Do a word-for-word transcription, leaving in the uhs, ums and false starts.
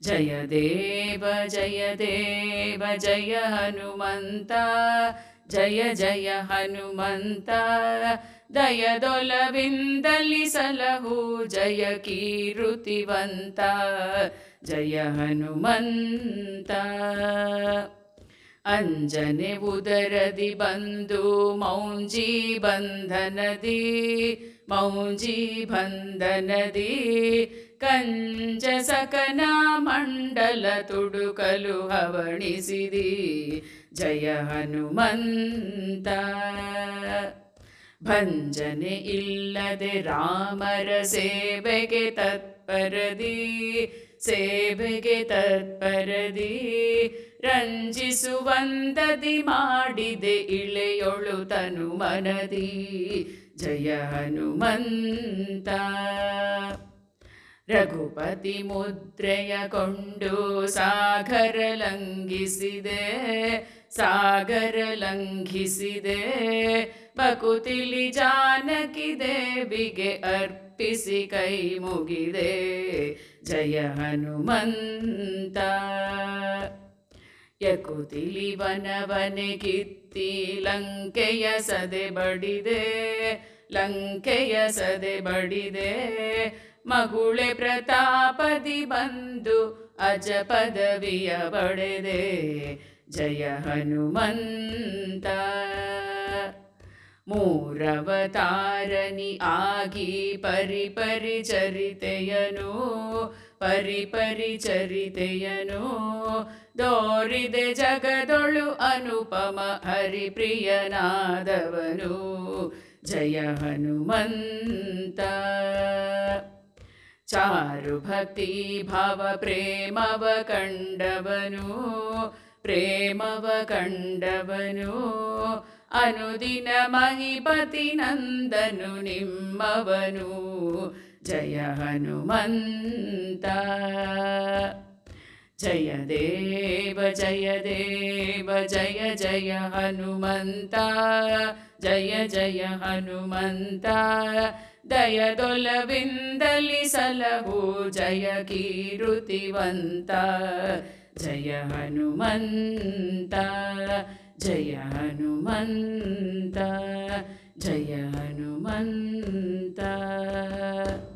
जय देव जय देव जय हनुमंत जय जय हनुमंत दयदೊಲವಿಂದಲಿ ಸಲಹು जय कीरुतिवंत जय हनुमंत अंजने उदरदि बंदु मौंजी बंधनदी मौंजी बंधनदी कंज सकन मंडल तुडुकलु हवणिसिदी जय हनुमंत भंजने इल्लदे रामर सेवेगे तत्परदी सेवेगे तत्परदी ರಂಜಿಸುವಂದದಿ ಮಾಡಿದೆ ಇಳೆಯೊಳು ತನು ಮನದಿ ಜಯ ಹನುಮಂತ ರಘುಪತಿ ಮುದ್ರೆಯ ಕೊಂಡು ಸಾಗರ ಲಂಘಿಸಿದೆ ಸಾಗರ ಲಂಘಿಸಿದೆ ಬಕುತಿಲಿ ಜಾನಕಿ ದೇವಿಗೆ ಅರ್ಪಿಸಿ ಕೈ ಮುಗಿದೆ ಜಯ ಹನುಮಂತ ಯಕುತಿಲಿ ವನವನೆ ಕಿತ್ತಿ ಲಂಕೆಯ ಸದೆ ಬಡಿದೆ ಲಂಕೆಯ ಸದೆ ಬಡಿದೆ ಮಗುಳೆ ಪ್ರತಾಪದಿ ಬಂದು ಅಜ ಪದವಿಯ ಬಡೆದೆ ಜಯ ಹನುಮಂತ ಮೂರವತಾರನಿ ಆಗಿ ಪರಿ ಪರಿ ಚರಿತೆಯನು ಪರಿ ಪರಿ ಚರಿತೆಯನು ದೋರಿದೆ ಜಗದೊಳು ಅನುಪಮ ಹರಿಪ್ರಿಯನಾದವನು ಜಯ ಹನುಮಂತ ಚಾರು ಭಕ್ತಿ ಭಾವ ಪ್ರೇಮವ ಕಂಡವನು ಪ್ರೇಮವ ಕಂಡವನು ಅನುದಿನ ಮಹಿಪತಿ ನಂದನು ನಿಮ್ಮವನು ಜಯ ಹನುಮಂತ जय देव जय देव जय जय हनुमंत जय जय हनुमंत दयदೊಲವಿಂದಲಿ ಸಲಹು जय कीरुतिवंत जय हनुमंत जय हनुमंत जय हनुमंत।